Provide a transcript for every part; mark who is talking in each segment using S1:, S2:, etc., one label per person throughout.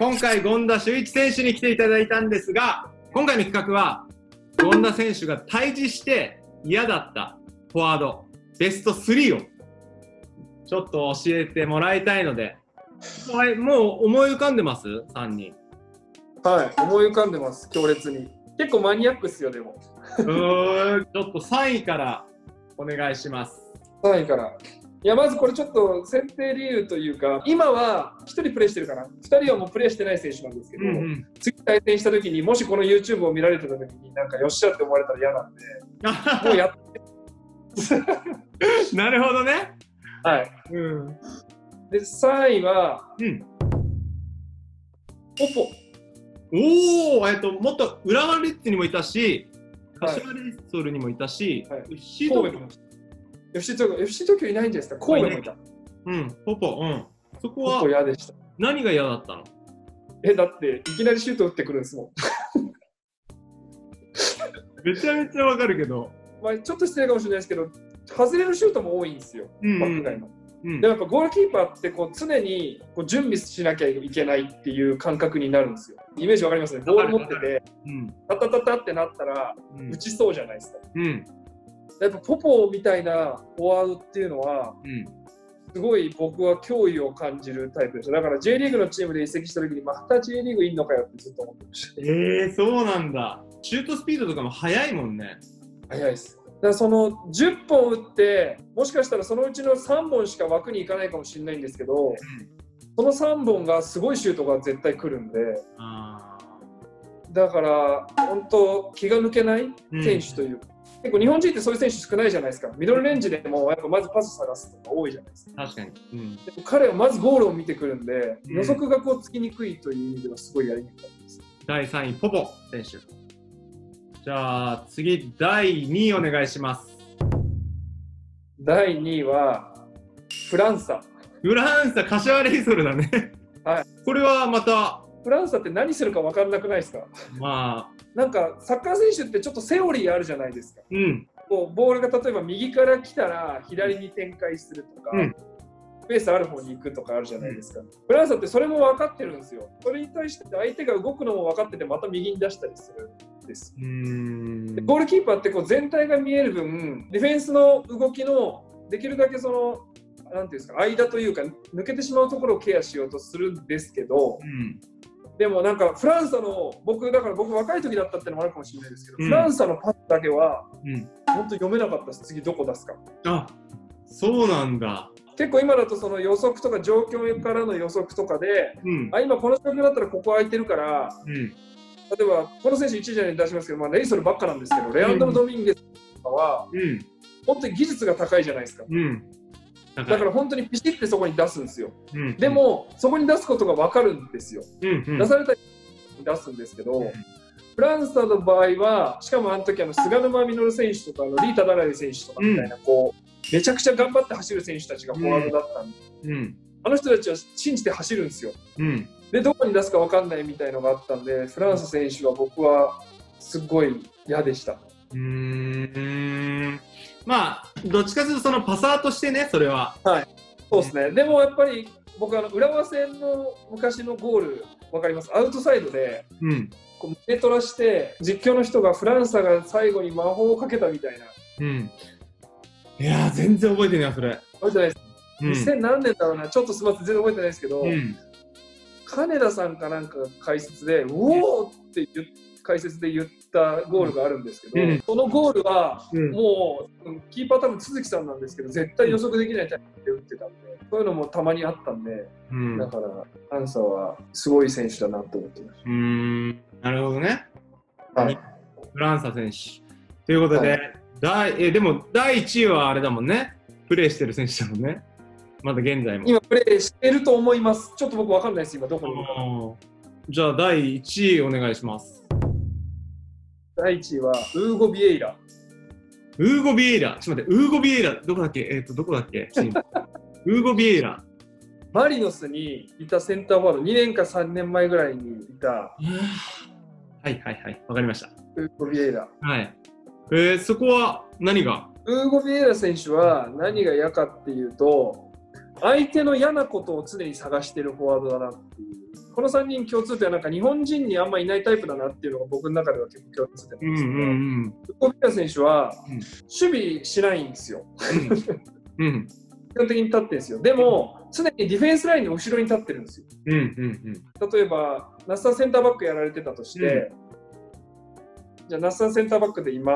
S1: 今回権田修一選手に来ていただいたんですが、今回の企画は権田選手が対峙して嫌だったフォワードベスト3をちょっと教えてもらいたいので、はい、もう思い浮かんでます ?3 人。
S2: はい、思い浮かんでます、強烈に。結構マニアックっすよ、でも。
S1: ちょっと3位からお願いします。
S2: 3位から。いや、まずこれちょっと選定理由というか、今は1人プレーしてるかな、2人はもうプレーしてない選手なんですけど、次対戦したときに、もしこの YouTube を見られてたときに、なんかよっしゃって思われたら嫌なんで、もうやって
S1: なるほどね。
S2: はい。で、3位は、ポポ。
S1: おお、もっと浦和レッズにもいたし、柏レイソルにもいたし、
S2: FC 東京いないんじゃないですか、神戸もいた。
S1: ポポ、そこは
S2: 嫌でした。
S1: 何が嫌だったの？
S2: だっていきなりシュート打ってくるんですもん。
S1: めちゃめちゃわかるけど、
S2: まあちょっと失礼かもしれないですけど、外れるシュートも多いんですよ、バック外の。でもやっぱゴールキーパーってこう常にこう準備しなきゃいけないっていう感覚になるんですよ。イメージわかりますね。ボール持ってて、タタタタってなったら打ちそうじゃないですか。やっぱポポみたいなフォワードっていうのは、すごい僕は脅威を感じるタイプでした。だから J リーグのチームで移籍した時にまた J リーグいんのかよってずっと思ってました。
S1: そうなんだ。シュートスピードとかも速いもんね。
S2: 速いです。だからその10本打って、もしかしたらそのうちの3本しか枠に行かないかもしれないんですけど、その3本がすごいシュートが絶対来るんで、だから本当気が抜けない選手というか、結構日本人ってそういう選手少ないじゃないですか。ミドルレンジでもやっぱまずパス探すのが多いじゃないですか。
S1: 確かに。
S2: でも彼はまずゴールを見てくるんで、予測がこうつきにくいという意味ではすごいやりにくかったです。
S1: 第3位ポポ選手。じゃあ次第2位お願いします。
S2: 第2位はフランサ。
S1: 柏レイソルだね。
S2: はい。
S1: これはまた
S2: フランサって何するか分からなくないですか？
S1: まあ
S2: なんかサッカー選手ってちょっとセオリーあるじゃないですか。こうボールが例えば右から来たら左に展開するとか、スペースある方に行くとかあるじゃないですか。フランサってそれも分かってるんですよ。それに対して相手が動くのも分かっててまた右に出したりするんです。でゴールキーパーってこう全体が見える分、ディフェンスの動きのできるだけそのなんていうんですか、間というか抜けてしまうところをケアしようとするんですけど、でもなんかフランサの僕若い時だったってのもあるかもしれないですけど、フランサのパスだけは本当読めなかったです。次どこ出すか。
S1: あ、そうなんだ。
S2: 結構今だとその予測とか状況からの予測とかで、今この状況だったらここ空いてるから、例えばこの選手1位じゃない出しますけど、レイソルばっかなんですけど、レアンドロ・ドミンゲスとかは、本当に技術が高いじゃないですか。だから本当にピシッてそこに出すんですよ。でもそこに出すことが分かるんですよ。出されたら出すんですけど、フランスの場合はしかもあの時菅沼実選手とかリータ・ダラリ選手とかみたいな、こうめちゃくちゃ頑張って走る選手たちがフォワードだったんで、あの人たちは信じて走るんですよ。でどこに出すか分かんないみたいのがあったんで、フランス選手は僕はすごい嫌でした。
S1: まあどっちかというとそのパサーとしてね、それは。
S2: はい、そうですね。でもやっぱり僕浦和戦の昔のゴール分かります？アウトサイドで、こう胸トラして実況の人がフランサが最後に魔法をかけたみたいな。
S1: いやー全然覚えてないそれ。
S2: 覚えてないです。2000何年だろうな、ちょっとすみません全然覚えてないですけど、金田さんかなんかが解説で「うおー!」って解説で言ったゴールがあるんですけど、そのゴールはもうキーパー多分都築さんなんですけど、絶対予測できないタイミングで打ってたんで、そういうのもたまにあったんで、だからアンサーはすごい選手だなと思ってました。
S1: なるほどね。
S2: はい、
S1: フランサ選手ということで、でも第1位はあれだもんね、プレーしてる選手だもんね、まだ現在も。
S2: 今プレーしてると思います。ちょっと僕分かんないです、今どこにいるか。
S1: じゃあ第1位お願いします。
S2: 第1位はウーゴ・ビエイラ。
S1: ちょっと待って、ウーゴ・ビエイラどこだっけ？どこだっけ？ウーゴ・ビエイラ。
S2: マリノスにいたセンターフォワード、2年か3年前ぐらいにいた。
S1: はい、わかりました。
S2: ウーゴ・ビエイラ。
S1: はい。そこは何が？
S2: ウーゴ・ビエイラ選手は何が嫌かっていうと、相手の嫌なことを常に探してるフォワードだなっていう。 この3人共通点はなんか日本人にあんまいないタイプだなっていうのが僕の中では結構共通点なんですけど、ウゴビエラ選手は守備しないんですよ。基本的に立ってるんですよ。でも常にディフェンスラインの後ろに立ってるんですよ。例えば那須さんセンターバックやられてたとして、じゃあ那須さんセンターバックでいます。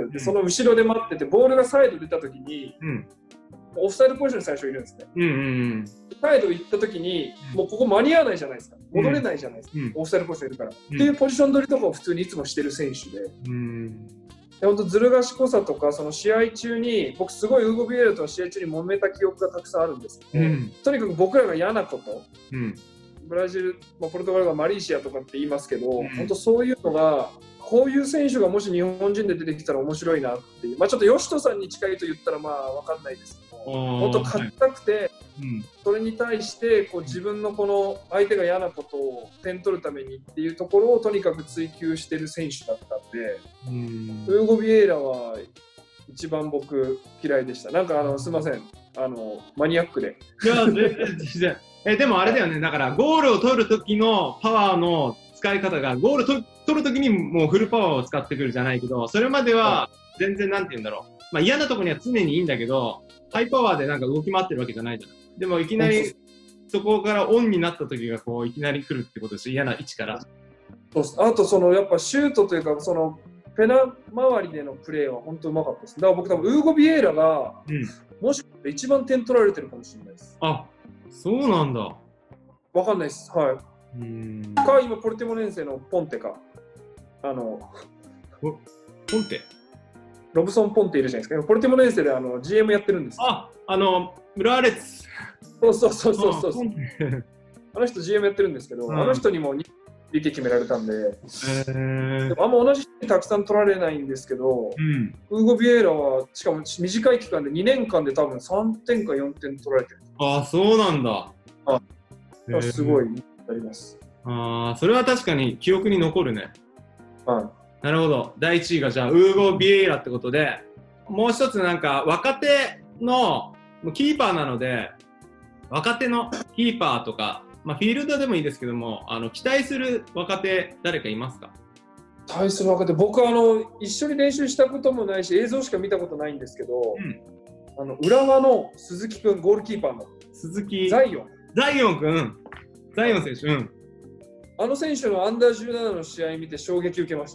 S2: でその後ろで待っててボールがサイド出た時に、オフサイドポジションに最初いるんですね。サイド行った時にもうここ間に合わないじゃないですか。戻れないじゃないですか。オフサイドポジションいるから。っていうポジション取りとかを普通にいつもしてる選手で。本当ずる賢さとかその試合中に僕すごいウーゴ・ビエイラとは試合中に揉めた記憶がたくさんあるんですけど、とにかく僕らが嫌なこと、ブラジル、ポルトガルがマリーシアとかって言いますけど、本当そういうのがこういう選手がもし日本人で出てきたら面白いなっていう、ちょっと吉人さんに近いと言ったら分かんないですけど、本当勝ちたくて、それに対してこう自分のこの相手が嫌なことを点取るためにっていうところをとにかく追求してる選手だったんで、ウーゴ・ビエイラは一番僕嫌いでした。なんかすいません、マニアックで。いや
S1: でもあれだよね、だからゴールを取る時のパワーの使い方がゴール取る時にもうフルパワーを使ってくるじゃないけど、それまでは全然なんて言うんだろう、嫌なところには常にいいんだけどハイパワーでなんか動き回ってるわけじゃないじゃん。でもいきなりそこからオンになった時がこういきなり来るってことです。嫌な位置から。あ
S2: とやっぱシュートというかペナ周りでのプレーは本当うまかったです。だから僕多分ウーゴ・ビエイラが、もしかしたら一番点取られてるかもしれないです。
S1: あ、そうなんだ。
S2: わかんないです。はい。か今ポルティモネンセのポンテか。
S1: ポンテ？
S2: ロブソン・ポンテいるじゃないですか。ポルティモネンセでGM やってるんです。
S1: 浦和レッズ。
S2: そう。あの人 GM やってるんですけど、あの人にもPK決められたんで、でもあんま同じ人にたくさん取られないんですけど、ウーゴ・ビエイラはしかも短い期間で2年間で多分3点か4点取られてる。
S1: あ、そうなんだ。
S2: すごいあります。
S1: それは確かに記憶に残るね。なるほど。第1位がじゃあウーゴ・ビエイラってことで、もう一つなんか若手のキーパーなので、若手のキーパーとか、フィールドでもいいですけども、期待する若手誰かいますか？
S2: 対する若手、僕は一緒に練習したこともないし映像しか見たことないんですけど、浦和の鈴木君、ゴールキーパーの
S1: 鈴木
S2: ザイオン
S1: 君、ザイオン選手、
S2: あの選手のアンダー17の試合見て衝撃受けました。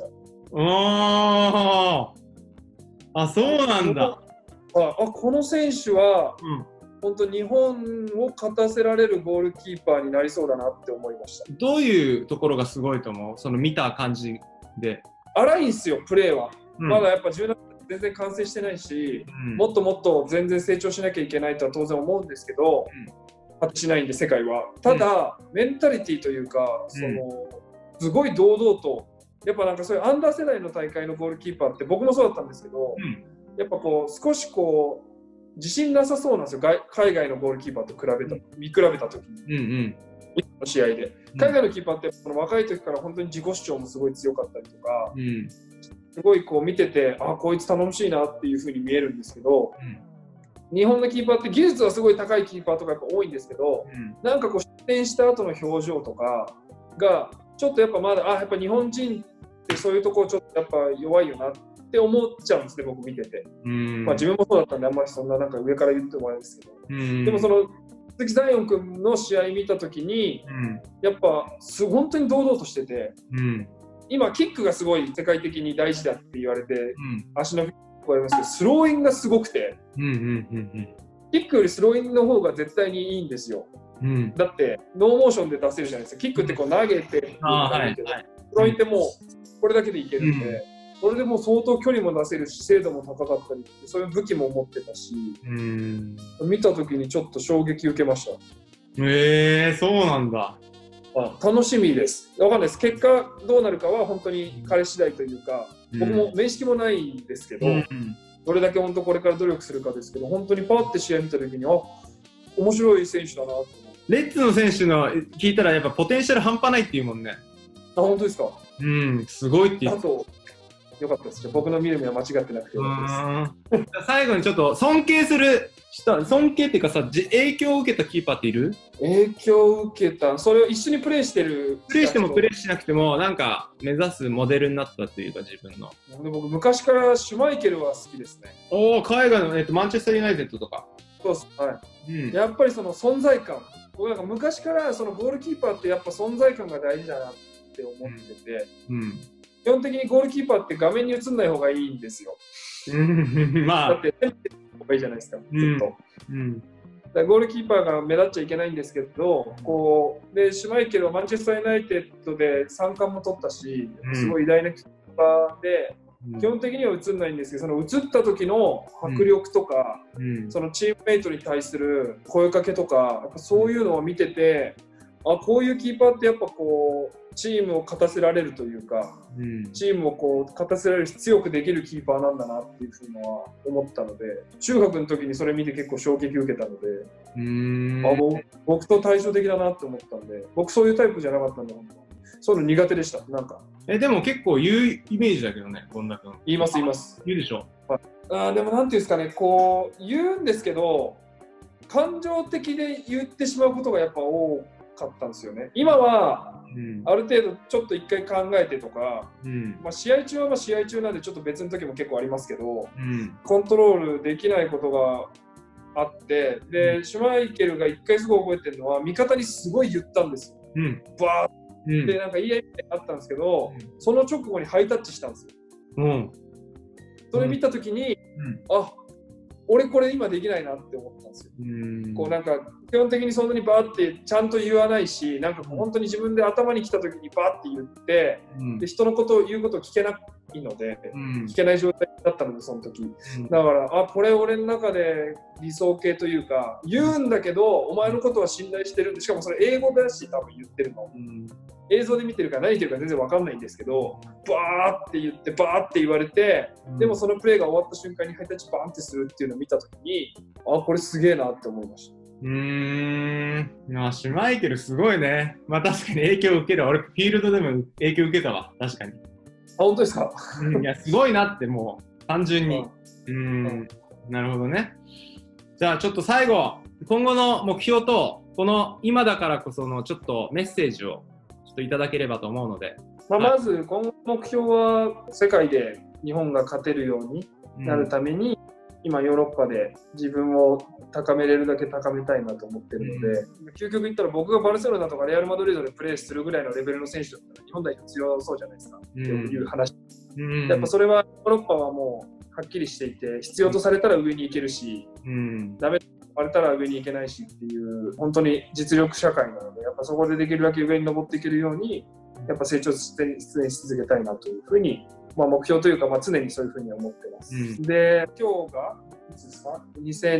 S1: そうなんだ。
S2: この選手は、本当日本を勝たせられるゴールキーパーになりそうだなって思いました。
S1: どういうところがすごいと思う？その見た感じで。
S2: 荒いんですよ、プレーは。まだやっぱ17全然完成してないし、もっともっと全然成長しなきゃいけないとは当然思うんですけど、発しないんで世界は。ただ、メンタリティというか、すごい堂々と、やっぱなんかそういうアンダー世代の大会のゴールキーパーって僕もそうだったんですけど、やっぱ少し自信なさそうなんですよ、海外のゴールキーパーと見比べたときに、の試合で。海外のキーパーって若い時から本当に自己主張もすごい強かったりとか、すごい見てて、こいつ頼もしいなっていう風に見えるんですけど、日本のキーパーって技術はすごい高いキーパーとかやっぱ多いんですけど、なんか失点した後の表情とかがちょっとやっぱまだやっぱ日本人ってそういうところちょっとやっぱ弱いよなって思っちゃうんですね、僕見てて。自分もそうだったんであんまりそんななんか上から言ってもないですけど、でも鈴木ザイオン君の試合見た時に、やっぱ本当に堂々としてて、今キックがすごい世界的に大事だって言われて、足のフィットありますけどスローインがすごくて、キックよりスローインの方が絶対にいいんですよ。だってノーモーションで出せるじゃないですか。キックって投げてスローインってもうこれだけでいけるんで、それでもう相当距離も出せるし精度も高かったりってそういう武器も持ってたし、見た時にちょっと衝撃受けました。
S1: そうなんだ。
S2: 楽しみです。わかんないです。結果どうなるかは本当に彼次第というか、僕も面識もないんですけど、どれだけ本当これから努力するかですけど、本当にパーって試合見た時に面白い選手だなと思って。
S1: レッツの選手の聞いたらやっぱポテンシャル半端ないっていうもんね。
S2: 本当ですか？
S1: すごいって言う。
S2: あとよかったです。僕の見る目は間違ってなくてよか
S1: ったです。最後にちょっと尊敬っていうかさ、影響を受けたキーパーっている？
S2: 影響を受けた、それを一緒にプレーして
S1: もプレーしなくても、なんか目指すモデルになったっていうか、自分の。
S2: 僕、昔からシュマイケルは好きですね。
S1: おお、海外の、マンチェスター・ユナイテッドとか。
S2: そうです。はい。やっぱりその存在感。僕なんか昔からそのゴールキーパーってやっぱ存在感が大事だなって思ってて、基本的にゴールキーパーって画面に映んない方がいいんですよ。まあ、だって攻めてる方がいいじゃないですか、ずっと。だからゴールキーパーが目立っちゃいけないんですけど、でシュマイケルはマンチェスター・ユナイテッドで3冠も取ったし、すごい偉大なキーパーで、基本的には映んないんですけど、その映った時の迫力とか、そのチームメイトに対する声かけとか、やっぱそういうのを見てて、こういうキーパーってやっぱチームを勝たせられるというか、チームを勝たせられるし強くできるキーパーなんだなっていうふうのは思ったので、中学の時にそれ見て結構衝撃受けたので、僕と対照的だなって思ったんで、僕そういうタイプじゃなかったんで、そういうの苦手でした。なんか
S1: でも結構言うイメージだけどね、権田君。
S2: 言います。
S1: 言うでしょ。
S2: でもなんていうんですかね、言うんですけど、感情的で言ってしまうことがやっぱ多かったんですよね。今は、ある程度ちょっと一回考えてとか、試合中は試合中なんでちょっと別の時も結構ありますけど、コントロールできないことがあって、でシュマイケルが一回すごい覚えてるのは、味方にすごい言ったんですよ。バーでなんか言い合いあったんですけど、その直後にハイタッチしたんですよ。それ見た時に、俺これ今できないなって思ったんですよ。なんか基本的にそんなにバーってちゃんと言わないし、なんか本当に自分で頭に来た時にバーって言って、で人のことを言うことを聞けないので、聞けない状態だったのでその時、だからこれ俺の中で理想形というか、言うんだけどお前のことは信頼してるんで、しかもそれ英語だし多分言ってるの、映像で見てるから何言ってるか全然わかんないんですけど、バーって言ってバーって言われて、でもそのプレーが終わった瞬間にハイタッチバーンってするっていうのを見たときに、これすげえなって思いました。
S1: シュマイケルすごいね。確かに影響を受ける。俺フィールドでも影響を受けたわ。確かに。
S2: 本当ですか？
S1: いや、すごいなってもう単純に。なるほどね。じゃあちょっと最後、今後の目標とこの今だからこそのちょっとメッセージをちょっといただければと思うので、
S2: まず今後の目標は世界で日本が勝てるようになるために、今ヨーロッパで自分を高めれるだけ高めたいなと思ってるので、究極言ったら僕がバルセロナとかレアル・マドリードでプレーするぐらいのレベルの選手だったら日本代表強そうじゃないですか、っていう話。やっぱそれはヨーロッパはもうはっきりしていて、必要とされたら上に行けるし、ダメと言われたら上に行けないしっていう本当に実力社会なので、やっぱそこでできるだけ上に登っていけるようにやっぱ成長し続けたいなというふうに、目標というか、常にそういうふうに思ってます。で、今日がいつですか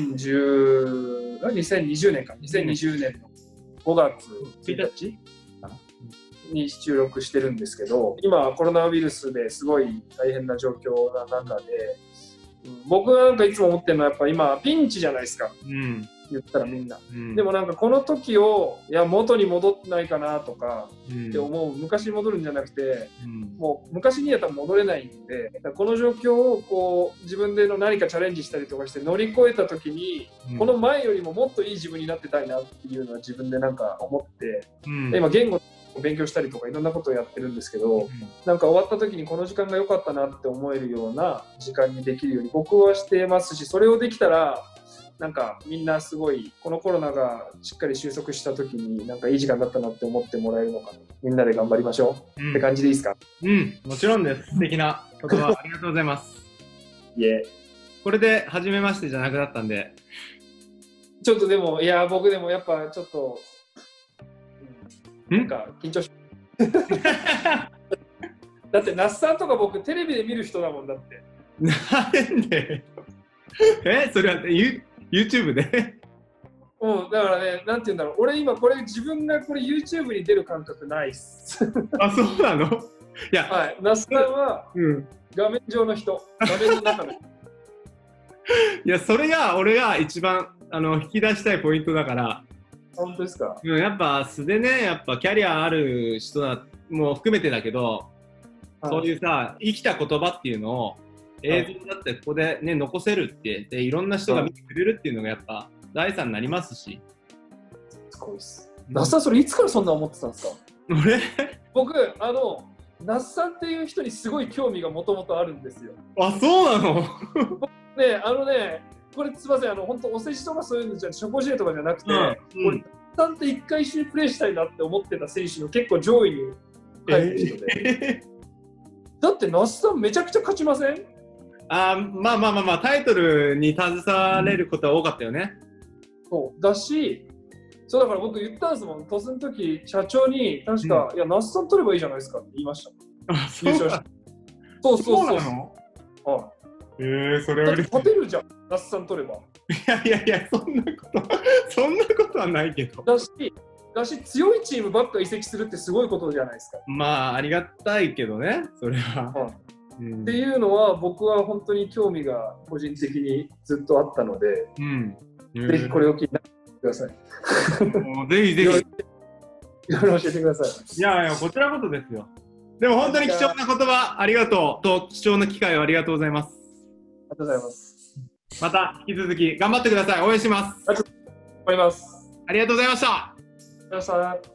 S2: ？2020年か、2020年の5月1日に収録してるんですけど、今コロナウイルスですごい大変な状況な中で、僕がなんかいつも思ってるのはやっぱ今ピンチじゃないですか。言ったらみんな、でもなんかこの時を元に戻ってないかなとかって思う、昔に戻るんじゃなくて、もう昔には多分戻れないんで、この状況を自分での何かチャレンジしたりとかして乗り越えた時に、この前よりももっといい自分になってたいなっていうのは自分でなんか思って、今言語を勉強したりとかいろんなことをやってるんですけど、なんか終わった時にこの時間が良かったなって思えるような時間にできるように僕はしてますし、それをできたらなんかみんなすごいこのコロナがしっかり収束した時になんかいい時間だったなって思ってもらえるのかな。みんなで頑張りましょう、って感じでいいですか？
S1: もちろんです。素敵な言葉ありがとうございます。これで初めましてじゃなくなったんで、
S2: ちょっとでも僕でもやっぱちょっとなんか緊張しだって那須さんとか僕テレビで見る人だもん。だって
S1: なんでそれはYouTube で
S2: だからね、なんて言うんだろう、俺今これ自分がこれ YouTube に出る感覚ないっす。
S1: そうなの？いや、
S2: はい、那須さんは画面上の人、画面の中の人。
S1: いや、それが俺が一番引き出したいポイントだから。
S2: 本当ですか？
S1: やっぱ素でね、やっぱキャリアある人も含めてだけど、 そういうさ、生きた言葉っていうのを映像だってここでね、残せるって、で、いろんな人が見てくれるっていうのがやっぱ財産になりますし。
S2: すごいっす。那須さん、それいつからそんな思ってたんですか？僕、那須さんっていう人にすごい興味がもともとあるんですよ。
S1: あ、そうなの？
S2: ね、これすみません、本当お世辞とかそういうのじゃ、食事とかじゃなくて、那須さんって一回一緒にプレーしたいなって思ってた選手の結構上位に入る人で。だって那須さんめちゃくちゃ勝ちません？
S1: まあ、タイトルに携われることは多かったよね。
S2: そうだし、そうだから僕言ったんですもん、トスの時社長に確か、いや、那須さん取ればいいじゃないですかって言いました。優勝した。そう。
S1: そうなの？
S2: はい。
S1: それは嬉しい。
S2: 勝てるじゃん、那須さん取れば。
S1: いや、そんなことはないけど。
S2: だし、強いチームばっか移籍するってすごいことじゃないですか。
S1: まあ、ありがたいけどね、それは。
S2: っていうのは、僕は本当に興味が個人的にずっとあったので、ぜひこれを気になってください。
S1: ぜひ。いろい
S2: ろ教えてください。
S1: いや、こちらこそですよ。でも本当に貴重な言葉ありがとうと、貴重な機会をありがとうございます。
S2: ありがとうございます。
S1: また引き続き頑張ってください。応援します。
S2: 頑張ります。
S1: ありがとうございました。
S2: ありがとうございました。